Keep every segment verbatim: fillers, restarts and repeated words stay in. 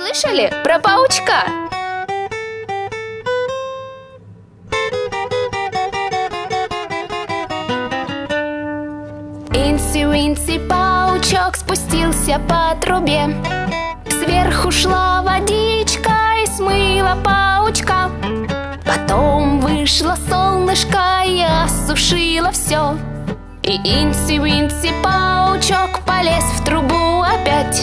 Слышали про паучка? Инси-Винси паучок спустился по трубе. Сверху шла водичка и смыла паучка. Потом вышло солнышко и осушило все. И Инси-Винси паучок полез в трубу опять.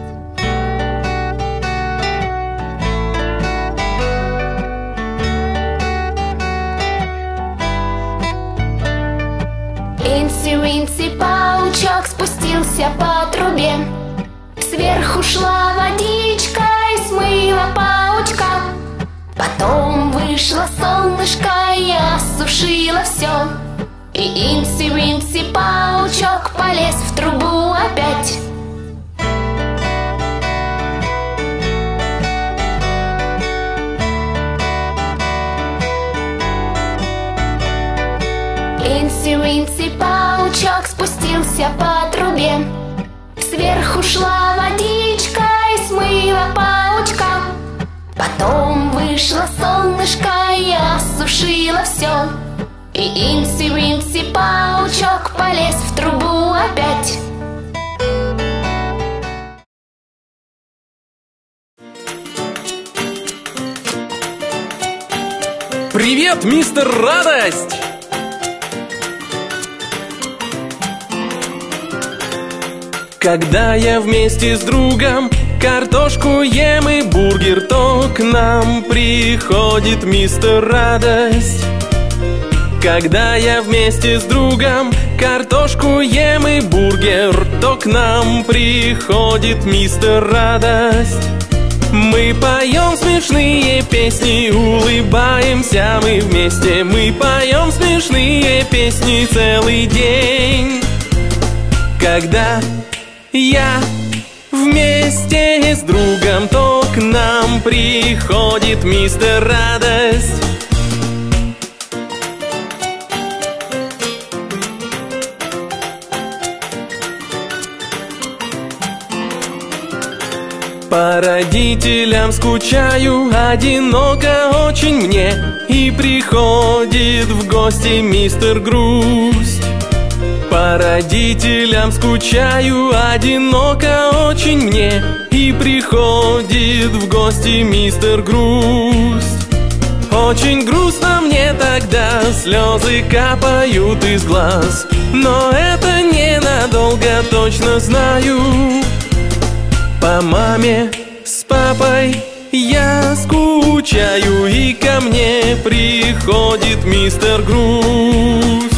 Инси-Винси паучок спустился по трубе. Сверху шла водичка и смыла паучка. Потом вышло солнышко и осушило все. И Инси-Винси паучок полез в трубу опять. Инси-Винси паучок спустился по трубе. Сверху шла водичка и смыла паучка. Потом вышло солнышко и осушило все. И Инси-Винси паучок полез в трубу опять. Привет, мистер Радость! Когда я вместе с другом картошку ем и бургер, то к нам приходит мистер Радость. Когда я вместе с другом картошку ем и бургер, то к нам приходит мистер Радость. Мы поем смешные песни, улыбаемся мы вместе. Мы поем смешные песни целый день. Когда я вместе с другом, то к нам приходит мистер Радость. По родителям скучаю, одиноко очень мне, и приходит в гости мистер Грусть. По родителям скучаю, одиноко очень мне, и приходит в гости мистер Грусть. Очень грустно мне тогда, слезы капают из глаз, но это ненадолго, точно знаю. По маме с папой я скучаю, и ко мне приходит мистер Грусть.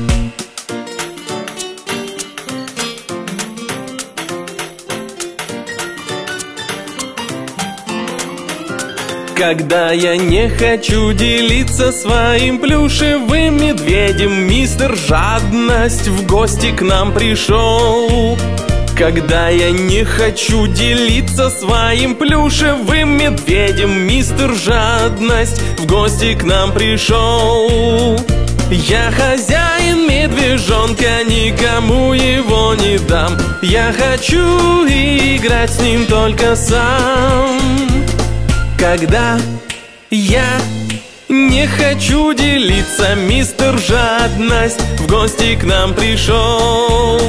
Когда я не хочу делиться своим плюшевым медведем, мистер Жадность в гости к нам пришел. Когда я не хочу делиться своим плюшевым медведем, мистер Жадность в гости к нам пришел. Я хозяин медвежонка, никому его не дам. Я хочу играть с ним только сам. Когда я не хочу делиться, мистер Жадность в гости к нам пришел.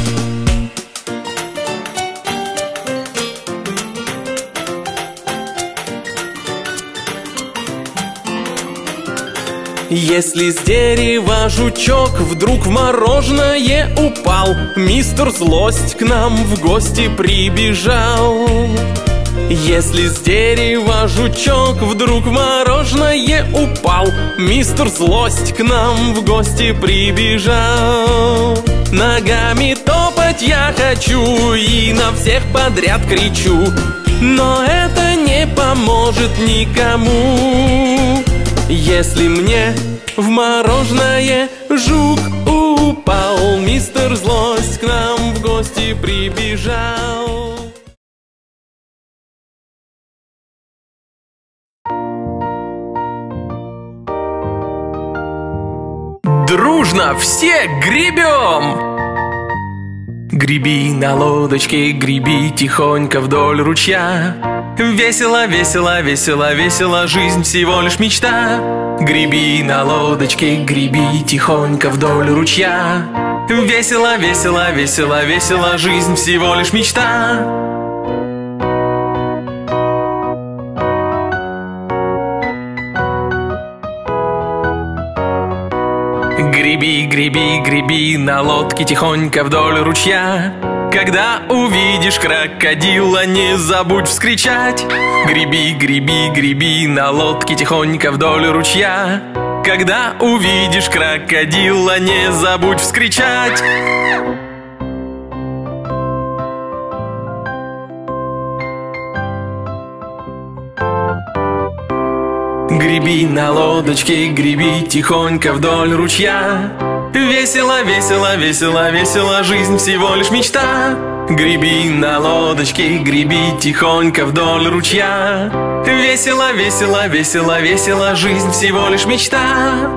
Если с дерева жучок вдруг в мороженое упал, мистер Злость к нам в гости прибежал. Если с дерева жучок вдруг в мороженое упал, мистер Злость к нам в гости прибежал. Ногами топать я хочу и на всех подряд кричу, но это не поможет никому. Если мне в мороженое жук упал, мистер Злость к нам в гости прибежал. Дружно все гребем! Греби на лодочке, греби тихонько вдоль ручья. Весело, весело, весело, весело, жизнь всего лишь мечта. Греби на лодочке, греби тихонько вдоль ручья. Весело, весело, весело, весело, жизнь всего лишь мечта. Греби, греби, греби на лодке тихонько вдоль ручья. Когда увидишь крокодила, не забудь вскричать. Греби, греби, греби на лодке тихонько вдоль ручья. Когда увидишь крокодила, не забудь вскричать. Греби на лодочке, греби тихонько вдоль ручья. Весело, весело, весело, весело, жизнь всего лишь мечта. Греби на лодочке, греби тихонько вдоль ручья. Весело, весело, весело, весело, жизнь всего лишь мечта.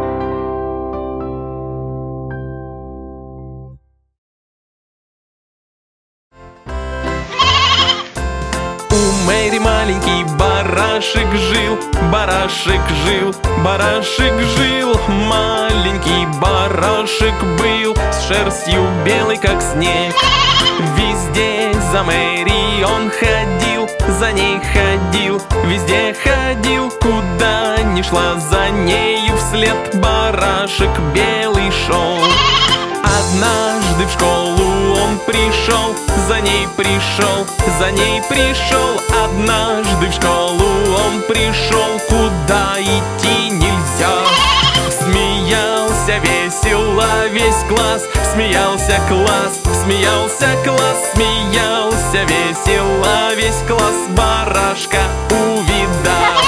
У Мэри маленький барашек жил, барашек жил, барашек жил. Маленький барашек был, с шерстью белой как снег. Везде за Мэри он ходил, за ней ходил, везде ходил. Куда ни шла, за нею вслед барашек белый шел. Однажды в школу он пришел, за ней пришел, за ней пришел. Однажды в школу он пришел, куда идти нельзя. Смеялся весело весь класс, смеялся класс, смеялся класс, смеялся весело весь класс, барашка увидав.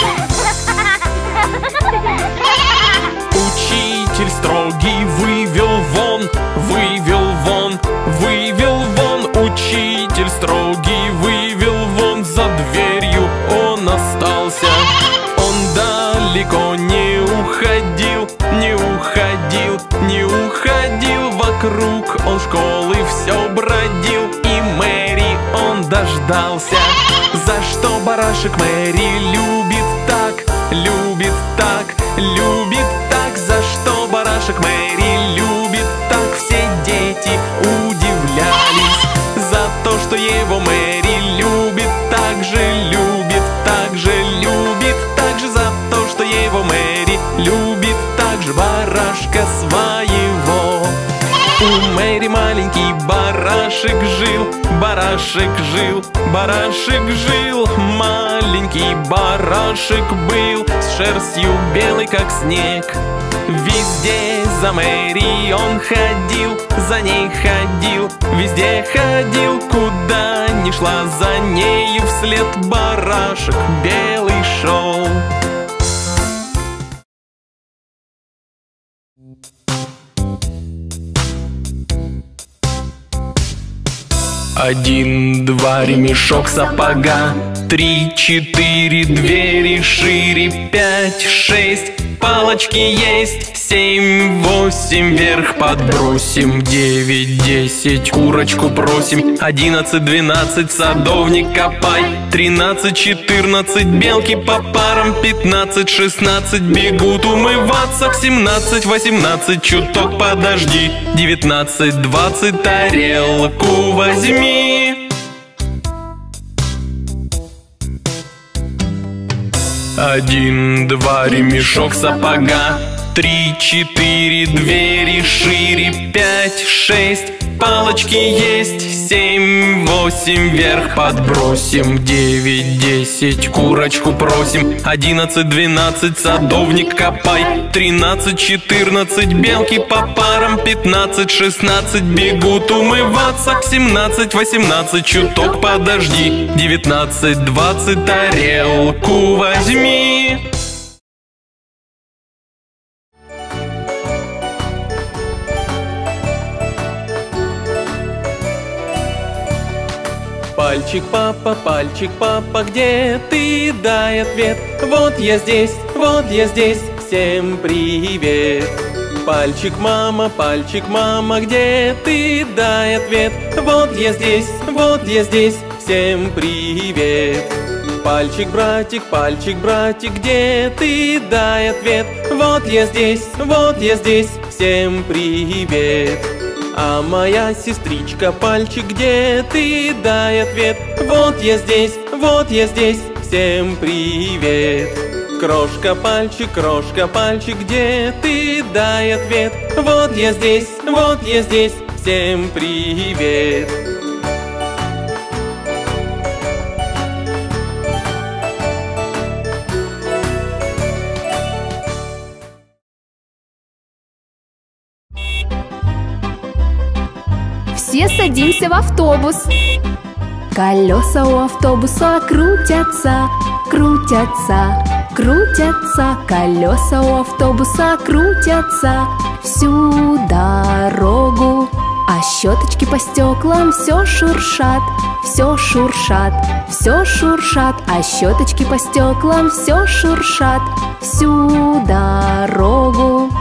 Учитель строгий вывел вон, вывел вон, вывел вон. Учитель строгий вывел вон, за дверью он остался. Он далеко не уходил, не уходил, не уходил. Вокруг он школы все бродил, и Мэри он дождался. За что барашек Мэри любит так, любит так, любит так? За что барашек Мэри любит так? Все дети удивлялись. За то, что его Мэри любит так же, любит так же, любит так же. За то, что его Мэри любит так же барашка своего. У Мэри маленький барашек жил, барашек жил, барашек жил. Маленький барашек был, с шерстью белой как снег. Везде за Мэри он ходил, за ней ходил, везде ходил. Куда ни шла, за нею вслед барашек белый шел. Один, два, ремешок сапога. Три, четыре, двери шире. Пять, шесть, палочки есть. Семь, восемь, вверх подбросим. Девять, десять, курочку просим. Одиннадцать, двенадцать, садовник копай. Тринадцать, четырнадцать, белки по парам. Пятнадцать, шестнадцать, бегут умываться. Семнадцать, восемнадцать, чуток подожди. Девятнадцать, двадцать, тарелку возьми. Один, два, ремешок сапога. Три, четыре, двери шире. Пять, шесть, палочки есть. Семь, восемь, вверх подбросим. Девять, десять, курочку просим. Одиннадцать, двенадцать, садовник копай. Тринадцать, четырнадцать, белки по парам. Пятнадцать, шестнадцать, бегут умываться. Семнадцать, восемнадцать, чуток подожди. Девятнадцать, двадцать, тарелку возьми. Пальчик, папа, пальчик, папа, где ты? Дай ответ. Вот я здесь, вот я здесь, всем привет. Пальчик, мама, пальчик, мама, где ты? Дай ответ. Вот я здесь, вот я здесь, всем привет. Пальчик, братик, пальчик, братик, где ты? Дай ответ. Вот я здесь, вот я здесь, всем привет. А моя сестричка, пальчик, где ты? Дай ответ. Вот я здесь, вот я здесь, всем привет. Крошка, пальчик, крошка, пальчик, где ты? Дай ответ. Вот я здесь, вот я здесь, всем привет. Все садимся в автобус. Колеса у автобуса крутятся, крутятся, крутятся. Колеса у автобуса крутятся всю дорогу. А щеточки по стеклам все шуршат, все шуршат, все шуршат. А щеточки по стеклам все шуршат всю дорогу.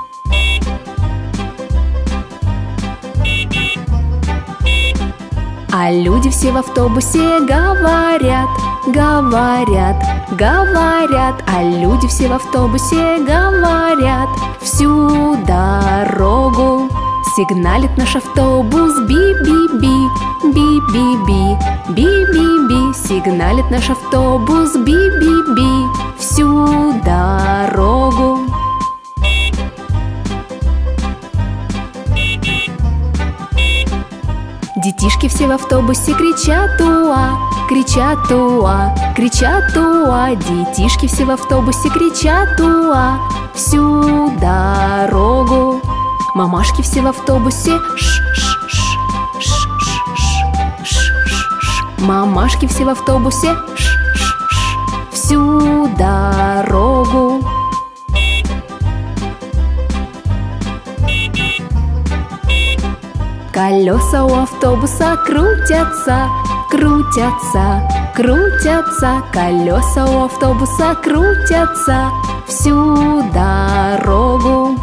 А люди все в автобусе говорят, говорят, говорят. А люди все в автобусе говорят всю дорогу. Сигналит наш автобус би-би-би, би-би-би, би-би-би. Сигналит наш автобус би-би-би всю дорогу. Детишки все в автобусе кричат уа, кричат уа, кричат уа. Детишки все в автобусе кричат уа всю дорогу. Мамашки все в автобусе ш-ш-ш-ш-ш-ш-ш-ш. Мамашки все в автобусе ш-ш-ш всю дорогу. Колеса у автобуса крутятся, крутятся, крутятся. Колеса у автобуса крутятся всю дорогу.